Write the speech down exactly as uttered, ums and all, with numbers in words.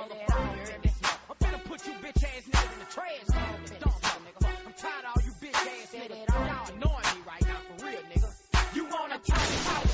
motherfucker. I'm finna put you bitch ass niggas in the trash, nigga. I'm tired of all you bitch ass niggas. Y'all annoying me right now, for real, nigga. You wanna talk about